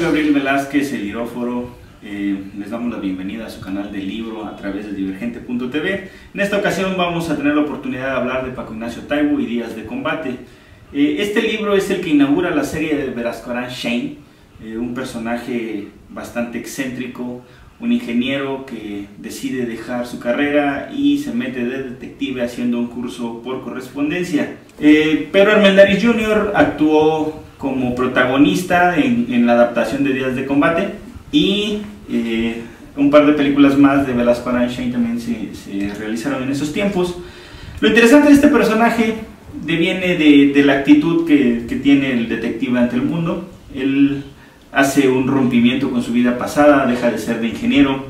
Gabriel Velázquez, el Liróforo. Les damos la bienvenida a su canal de libro a través de Divergente.tv. En esta ocasión vamos a tener la oportunidad de hablar de Paco Ignacio Taibo y Días de Combate. Este libro es el que inaugura la serie de Velasco Arán Shane, un personaje bastante excéntrico, un ingeniero que decide dejar su carrera y se mete de detective haciendo un curso por correspondencia. Pedro Armendáriz Jr. actuó como protagonista en la adaptación de Días de Combate, y un par de películas más de Velasco Arán Shane también se realizaron en esos tiempos. Lo interesante de este personaje deviene de la actitud que tiene el detective ante el mundo. Él hace un rompimiento con su vida pasada, deja de ser de ingeniero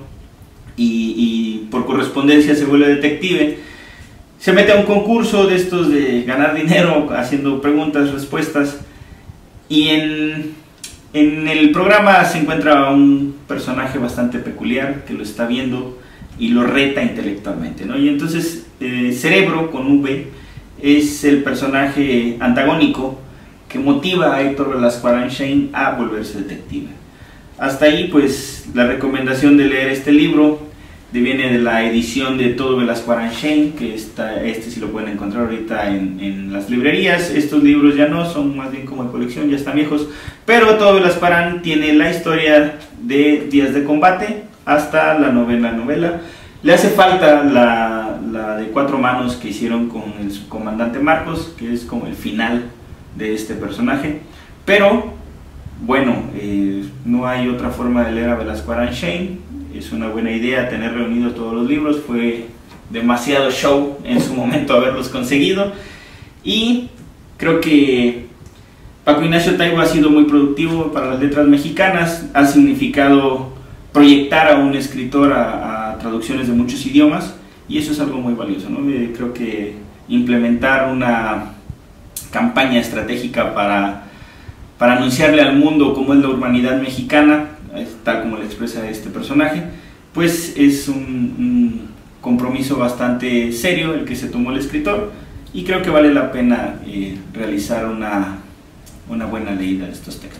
y por correspondencia se vuelve detective. Se mete a un concurso de estos de ganar dinero haciendo preguntas, respuestas, y en el programa se encuentra un personaje bastante peculiar que lo está viendo y lo reta intelectualmente, ¿no? Y entonces Cerebro, con V, es el personaje antagónico que motiva a Héctor Velasco Arán Shane a volverse detective. Hasta ahí, pues, la recomendación de leer este libro viene de la edición de Todo Velasco Arán Shane, que este sí lo pueden encontrar ahorita en las librerías. Estos libros ya no, son más bien como de colección, ya están viejos, pero Todo Velasco Arán tiene la historia de Días de Combate hasta la novena novela. Le hace falta la de Cuatro Manos que hicieron con el subcomandante Marcos, que es como el final de este personaje, pero bueno, no hay otra forma de leer a Velasco Arán Shane. Es una buena idea tener reunido todos los libros, fue demasiado show en su momento haberlos conseguido, y creo que Paco Ignacio Taibo ha sido muy productivo para las letras mexicanas. Ha significado proyectar a un escritor a traducciones de muchos idiomas, y eso es algo muy valioso, ¿no? Creo que implementar una campaña estratégica para anunciarle al mundo cómo es la urbanidad mexicana, tal como lo expresa este personaje, pues es un compromiso bastante serio el que se tomó el escritor, y creo que vale la pena realizar una buena leída de estos textos.